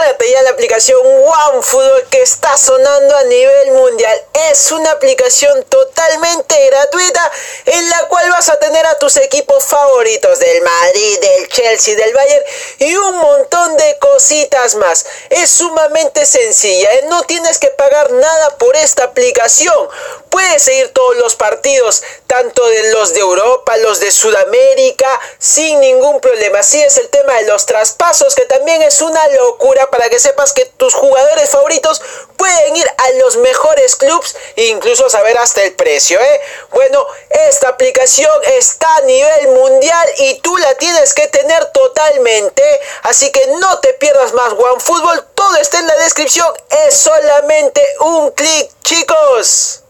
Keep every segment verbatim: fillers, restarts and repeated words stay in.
Descárgate ya la aplicación OneFootball que está sonando a nivel mundial. Es una aplicación totalmente gratuita en la cual vas a tener a tus equipos favoritos del Madrid, del Chelsea, del Bayern y un montón de cositas más. Es sumamente sencilla, ¿eh? No tienes que pagar nada por esta aplicación. Puedes seguir todos los partidos, tanto de los de Europa, los de Sudamérica, sin ningún problema. Así es el tema de los traspasos, que también es una locura, para que sepas que tus jugadores favoritos pueden ir a los mejores clubes e incluso saber hasta el precio, ¿eh? Bueno, esta aplicación está a nivel mundial y tú la tienes que tener totalmente. Así que no te pierdas más OneFootball. Todo está en la descripción. Es solamente un clic, chicos.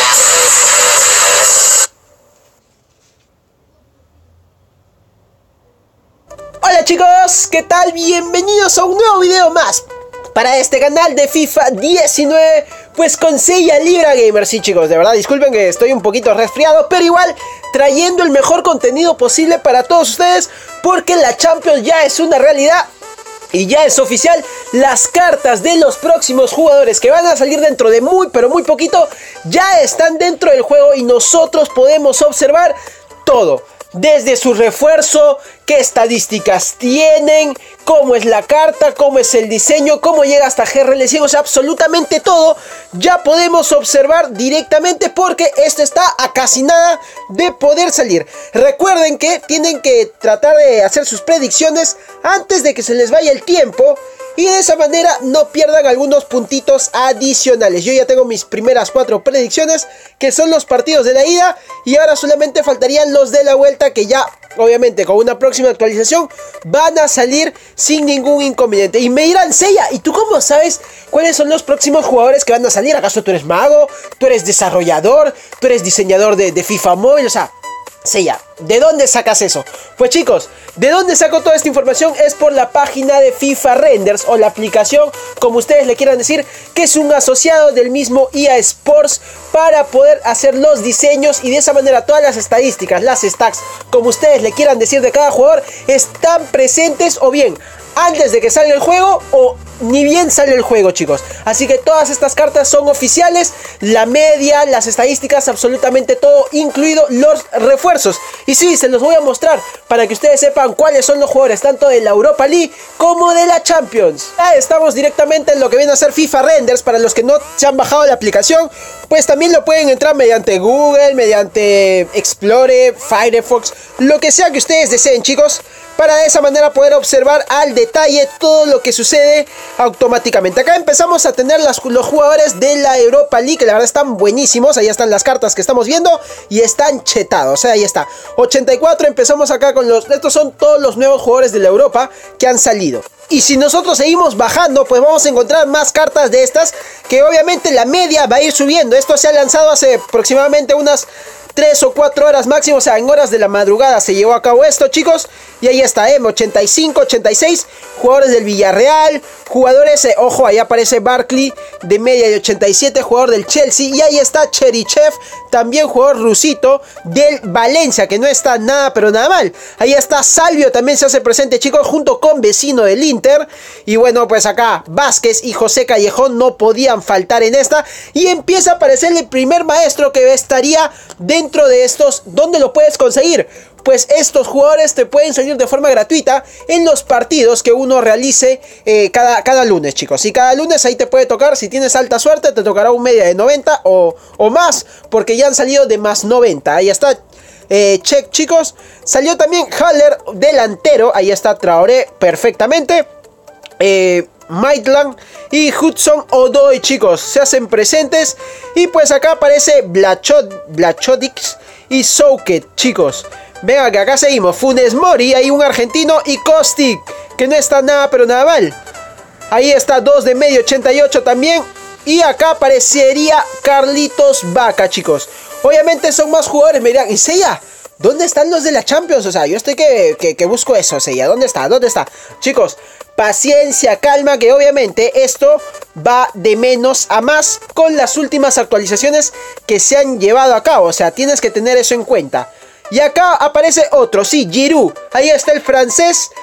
Hola chicos, ¿qué tal? Bienvenidos a un nuevo video más para este canal de FIFA diecinueve, pues con Seiya Libra Gamer. Sí chicos, de verdad disculpen que estoy un poquito resfriado, pero igual trayendo el mejor contenido posible para todos ustedes, porque la Champions ya es una realidad. Y ya es oficial, las cartas de los próximos jugadores que van a salir dentro de muy pero muy poquito ya están dentro del juego y nosotros podemos observar todo. Desde su refuerzo, qué estadísticas tienen, cómo es la carta, cómo es el diseño, cómo llega hasta G R L cien, o sea, absolutamente todo ya podemos observar directamente, porque esto está a casi nada de poder salir. Recuerden que tienen que tratar de hacer sus predicciones antes de que se les vaya el tiempo, y de esa manera no pierdan algunos puntitos adicionales. Yo ya tengo mis primeras cuatro predicciones, que son los partidos de la ida, y ahora solamente faltarían los de la vuelta, que ya obviamente con una próxima actualización van a salir sin ningún inconveniente. Y me dirán, Seiya, ¿y tú cómo sabes cuáles son los próximos jugadores que van a salir? ¿Acaso tú eres mago? ¿Tú eres desarrollador? ¿Tú eres diseñador de, de FIFA Móvil? O sea, Seiya, ¿de dónde sacas eso? Pues chicos, ¿de dónde saco toda esta información? Es por la página de FIFA Renders, o la aplicación, como ustedes le quieran decir, que es un asociado del mismo E A Sports, para poder hacer los diseños, y de esa manera todas las estadísticas, las stacks, como ustedes le quieran decir, de cada jugador están presentes, o bien antes de que salga el juego o ni bien sale el juego, chicos. Así que todas estas cartas son oficiales, la media, las estadísticas, absolutamente todo, incluido los refuerzos. Y sí, se los voy a mostrar para que ustedes sepan cuáles son los jugadores, tanto de la Europa League como de la Champions. Ya estamos directamente en lo que viene a ser FIFA Renders. Para los que no se han bajado la aplicación, pues también lo pueden entrar mediante Google, mediante Explorer, Firefox, lo que sea que ustedes deseen, chicos, para de esa manera poder observar al detalle todo lo que sucede automáticamente. Acá empezamos a tener las, los jugadores de la Europa League, que la verdad están buenísimos. Ahí están las cartas que estamos viendo y están chetados, o sea, ahí está, ochenta y cuatro. Empezamos acá con los, estos son todos los nuevos jugadores de la Europa que han salido. Y si nosotros seguimos bajando, pues vamos a encontrar más cartas de estas, que obviamente la media va a ir subiendo. Esto se ha lanzado hace aproximadamente unas tres o cuatro horas máximo, o sea, en horas de la madrugada se llevó a cabo esto, chicos. Y ahí está, ¿eh? ochenta y cinco, ochenta y seis, jugadores del Villarreal, jugadores, eh, ojo, ahí aparece Barkley de media de ochenta y siete, jugador del Chelsea. Y ahí está Cherichev, también jugador rusito del Valencia, que no está nada, pero nada mal. Ahí está Salvio, también se hace presente, chicos, junto con vecino del Inter. Y bueno, pues acá Vázquez y José Callejón no podían faltar en esta. Y empieza a aparecer el primer maestro que estaría dentro de estos. ¿Dónde lo puedes conseguir? Pues estos jugadores te pueden salir de forma gratuita en los partidos que uno realice eh, cada, cada lunes, chicos. Y cada lunes ahí te puede tocar, si tienes alta suerte, te tocará un media de noventa o, o más, porque ya han salido de más noventa. Ahí está eh, check, chicos. Salió también Haller, delantero. Ahí está Traoré perfectamente. Eh... Maitland y Hudson Odoi, chicos, se hacen presentes. Y pues acá aparece Blachot, Blachotix y Souket, chicos. Venga, que acá seguimos. Funes Mori, hay un argentino, y Kostic, que no está nada, pero nada mal. Ahí está dos de medio, ochenta y ocho también. Y acá aparecería Carlitos Vaca, chicos. Obviamente son más jugadores, me dirán, ¿y Seiya? ¿Dónde están los de la Champions? O sea, yo estoy que, que, que busco eso, Seiya. ¿Dónde está? ¿Dónde está? Chicos, paciencia, calma, que obviamente esto va de menos a más con las últimas actualizaciones que se han llevado a cabo. O sea, tienes que tener eso en cuenta. Y acá aparece otro, sí, Giroud. Ahí está el francés.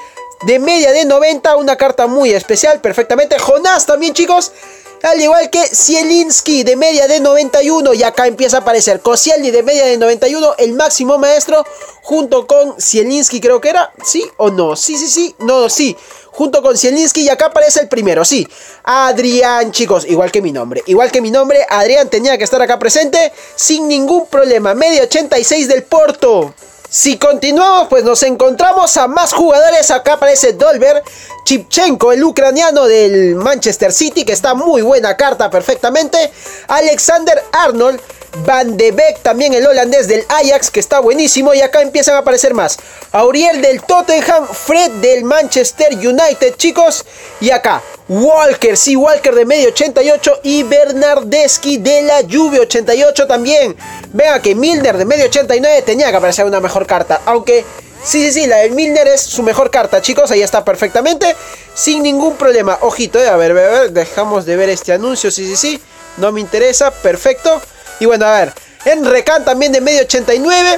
de media de noventa, una carta muy especial, perfectamente. Jonás también, chicos. Al igual que Zielinski de media de noventa y uno. Y acá empieza a aparecer Koscielny de media de noventa y uno. El máximo maestro. Junto con Zielinski, creo que era. ¿Sí o no? Sí, sí, sí. No, sí. Junto con Zielinski. Y acá aparece el primero. Sí. Adrián, chicos. Igual que mi nombre. Igual que mi nombre. Adrián tenía que estar acá presente. Sin ningún problema. Media ochenta y seis del Porto. Si continuamos, pues nos encontramos a más jugadores. Acá aparece Dolber Shevchenko, el ucraniano del Manchester City, que está muy buena carta, perfectamente. Alexander Arnold, Van de Beek, también el holandés del Ajax, que está buenísimo. Y acá empiezan a aparecer más. Auriel del Tottenham, Fred del Manchester United, chicos. Y acá, Walker, sí, Walker de medio ochenta y ocho. Y Bernardeschi de la Juve ochenta y ocho también. Vean que Milner de medio ochenta y nueve tenía que aparecer una mejor carta. Aunque, sí, sí, sí, la del Milner es su mejor carta, chicos. Ahí está perfectamente, sin ningún problema. Ojito, eh, a ver, a ver, a ver, dejamos de ver este anuncio, sí, sí, sí. No me interesa, perfecto. Y bueno, a ver, Emre Can también de medio ochenta y nueve.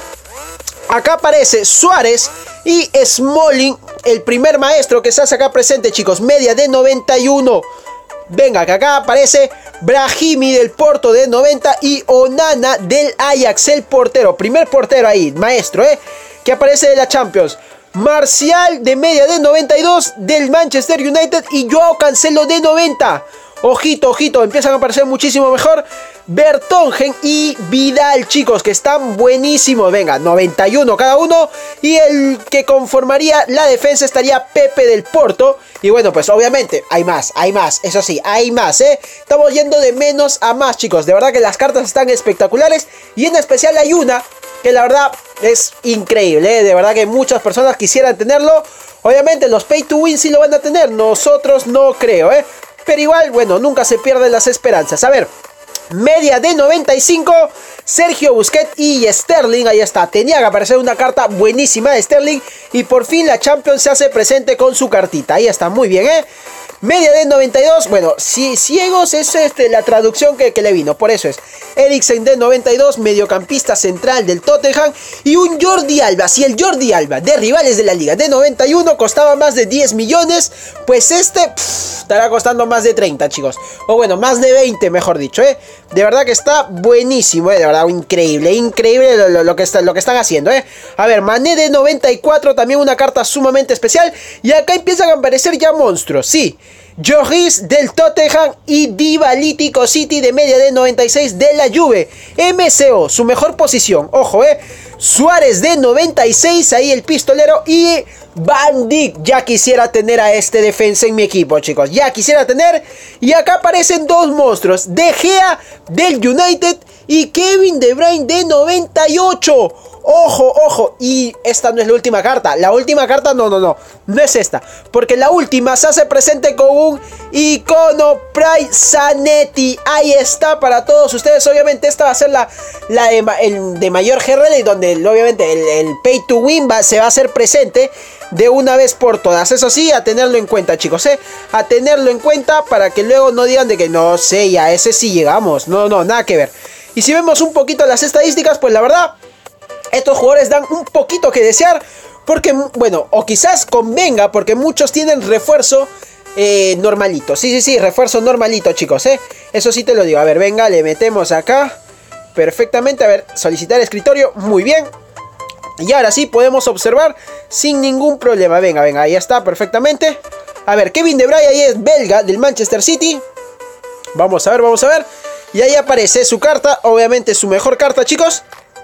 Acá aparece Suárez y Smalling, el primer maestro que se hace acá presente, chicos. Media de noventa y uno. Venga, que acá aparece Brahimi del Porto de noventa y Onana del Ajax, el portero. Primer portero ahí, maestro, ¿eh? Que aparece de la Champions. Marcial de media de noventa y dos del Manchester United y Joao Cancelo de noventa. Ojito, ojito, empiezan a aparecer muchísimo mejor. Vertonghen y Vidal, chicos, que están buenísimos. Venga, noventa y uno cada uno. Y el que conformaría la defensa estaría Pepe del Porto. Y bueno, pues obviamente hay más, hay más. Eso sí, hay más, ¿eh? Estamos yendo de menos a más, chicos. De verdad que las cartas están espectaculares. Y en especial hay una que la verdad es increíble, ¿eh? De verdad que muchas personas quisieran tenerlo. Obviamente los Pay to Win sí lo van a tener. Nosotros no creo, ¿eh? Pero igual, bueno, nunca se pierden las esperanzas. A ver, media de noventa y cinco, Sergio Busquets y Sterling. Ahí está, tenía que aparecer una carta buenísima de Sterling. Y por fin la Champions se hace presente con su cartita. Ahí está, muy bien, ¿eh? Media de noventa y dos, bueno, si, ciegos es este, la traducción que, que le vino, por eso es. Eriksen de noventa y dos, mediocampista central del Tottenham. Y un Jordi Alba, si el Jordi Alba de rivales de la liga de noventa y uno costaba más de diez millones, pues este pff, estará costando más de treinta, chicos. O bueno, más de veinte, mejor dicho, ¿eh? De verdad que está buenísimo, ¿eh? De verdad, increíble, increíble lo, lo, lo, que está, lo que están haciendo, ¿eh? A ver, Mané de noventa y cuatro, también una carta sumamente especial. Y acá empiezan a aparecer ya monstruos, sí. Lloris del Tottenham y Dybala City de media de noventa y seis de la Juve. M C O, su mejor posición, ojo, eh. Suárez de noventa y seis, ahí el pistolero. Y Van Dijk, ya quisiera tener a este defensa en mi equipo, chicos. Ya quisiera tener. Y acá aparecen dos monstruos, De Gea del United y Kevin De Bruyne de noventa y ocho. Ojo, ojo, y esta no es la última carta. La última carta, no, no, no, no es esta. Porque la última se hace presente con un icono Pride Zanetti. Ahí está para todos ustedes. Obviamente esta va a ser la, la de, el de mayor G R L, donde obviamente el, el Pay to Win va, se va a hacer presente de una vez por todas. Eso sí, a tenerlo en cuenta, chicos, ¿eh? A tenerlo en cuenta para que luego no digan de que no sé, ya ese sí llegamos. No, no, nada que ver. Y si vemos un poquito las estadísticas, pues la verdad, estos jugadores dan un poquito que desear. Porque, bueno, o quizás convenga, porque muchos tienen refuerzo eh, normalito. Sí, sí, sí, refuerzo normalito, chicos, ¿eh? Eso sí te lo digo. A ver, venga, le metemos acá perfectamente. A ver, solicitar escritorio, muy bien. Y ahora sí podemos observar sin ningún problema. Venga, venga, ahí está, perfectamente. A ver, Kevin De Bruyne ahí es belga del Manchester City. Vamos a ver, vamos a ver. Y ahí aparece su carta, obviamente su mejor carta, chicos.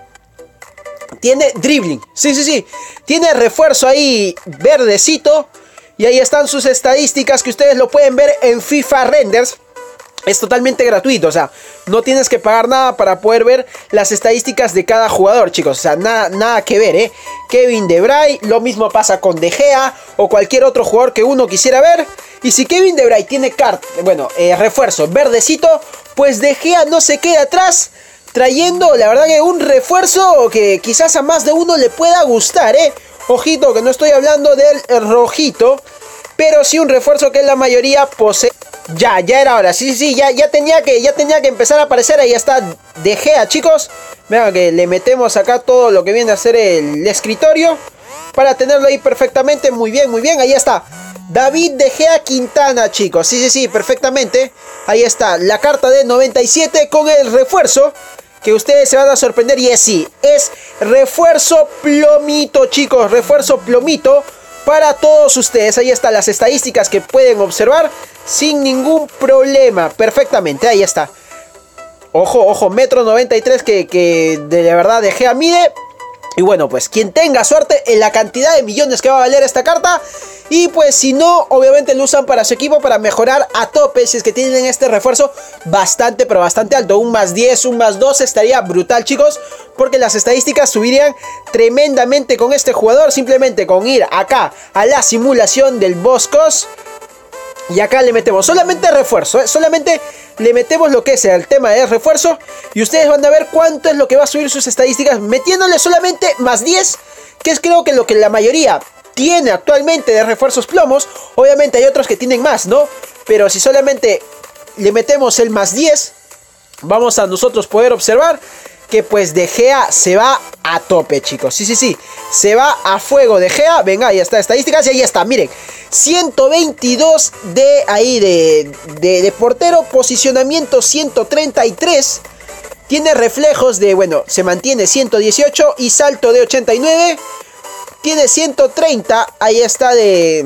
Tiene dribbling, sí, sí, sí. Tiene refuerzo ahí verdecito. Y ahí están sus estadísticas que ustedes lo pueden ver en FIFA Renders. Es totalmente gratuito, o sea, no tienes que pagar nada para poder ver las estadísticas de cada jugador, chicos. O sea, nada, nada que ver, ¿eh? Kevin De Bruyne, lo mismo pasa con De Gea o cualquier otro jugador que uno quisiera ver. Y si Kevin De Bruyne tiene carta, bueno, eh, refuerzo verdecito, pues De Gea no se queda atrás, trayendo, la verdad, que un refuerzo que quizás a más de uno le pueda gustar, ¿eh? Ojito, que no estoy hablando del rojito, pero sí un refuerzo que la mayoría posee. Ya, ya era hora, sí, sí, sí, ya, ya, tenía que, ya tenía que empezar a aparecer. Ahí está De Gea, chicos. Vean que le metemos acá todo lo que viene a ser el escritorio. para tenerlo ahí perfectamente. Muy bien, muy bien, ahí está. David De Gea Quintana, chicos. Sí, sí, sí, perfectamente. Ahí está, la carta de noventa y siete con el refuerzo, que ustedes se van a sorprender. Y es sí, es refuerzo plomito, chicos. Refuerzo plomito para todos ustedes. Ahí están las estadísticas que pueden observar sin ningún problema. Perfectamente, ahí está. Ojo, ojo, metro noventa y tres que, que de verdad De Gea mide. Y bueno, pues quien tenga suerte en la cantidad de millones que va a valer esta carta. Y pues si no, obviamente lo usan para su equipo, para mejorar a tope. Si es que tienen este refuerzo bastante, pero bastante alto. Un más diez, un más doce estaría brutal, chicos. Porque las estadísticas subirían tremendamente con este jugador. Simplemente con ir acá a la simulación del Boscos. Y acá le metemos solamente refuerzo, ¿eh? Solamente le metemos lo que es el tema de refuerzo. Y ustedes van a ver cuánto es lo que va a subir sus estadísticas metiéndole solamente más diez. Que es creo que lo que la mayoría tiene actualmente de refuerzos plomos. Obviamente hay otros que tienen más, ¿no? Pero si solamente le metemos el más diez, vamos a nosotros poder observar que pues De Gea se va a tope, chicos. Sí, sí, sí. Se va a fuego De Gea. Venga, ahí está, estadísticas. Y ahí está, miren. ciento veintidós de ahí de, de, de portero. Posicionamiento ciento treinta y tres. Tiene reflejos de, bueno, se mantiene ciento dieciocho. Y salto de ochenta y nueve. Tiene ciento treinta. Ahí está de,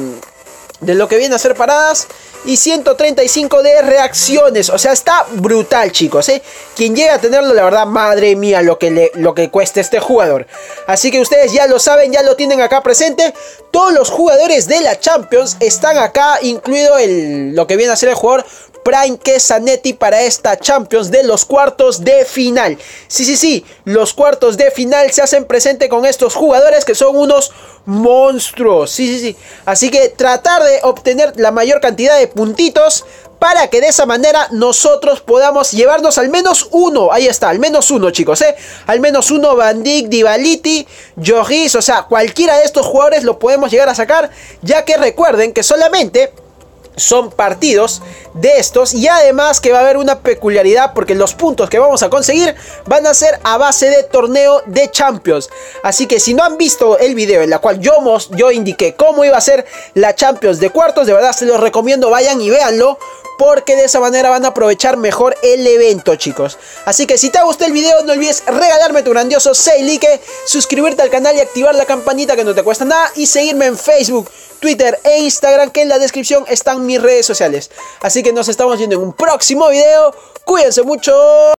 de lo que viene a ser paradas. Y ciento treinta y cinco de reacciones. O sea, está brutal, chicos, ¿eh? Quien llega a tenerlo, la verdad, madre mía, lo que, le, lo que cuesta este jugador. Así que ustedes ya lo saben, ya lo tienen acá presente. Todos los jugadores de la Champions están acá, incluido el, lo que viene a ser el jugador Prime, que es Zanetti, para esta Champions de los cuartos de final. Sí, sí, sí, los cuartos de final se hacen presente con estos jugadores que son unos monstruos. Sí, sí, sí. Así que tratar de obtener la mayor cantidad de puntitos para que de esa manera nosotros podamos llevarnos al menos uno. Ahí está, al menos uno, chicos, ¿eh? Al menos uno, Van Dijk, Dybala, Lloris, o sea, cualquiera de estos jugadores lo podemos llegar a sacar, ya que recuerden que solamente son partidos de estos. Y además que va a haber una peculiaridad, porque los puntos que vamos a conseguir van a ser a base de torneo de Champions. Así que si no han visto el video en la cual yo, yo indiqué cómo iba a ser la Champions de cuartos, de verdad se los recomiendo, vayan y véanlo, porque de esa manera van a aprovechar mejor el evento, chicos. Así que si te ha gustado el video, no olvides regalarme tu grandioso seis like, suscribirte al canal y activar la campanita, que no te cuesta nada, y seguirme en Facebook, Twitter e Instagram, que en la descripción están mis redes sociales. Así que nos estamos viendo en un próximo video. Cuídense mucho.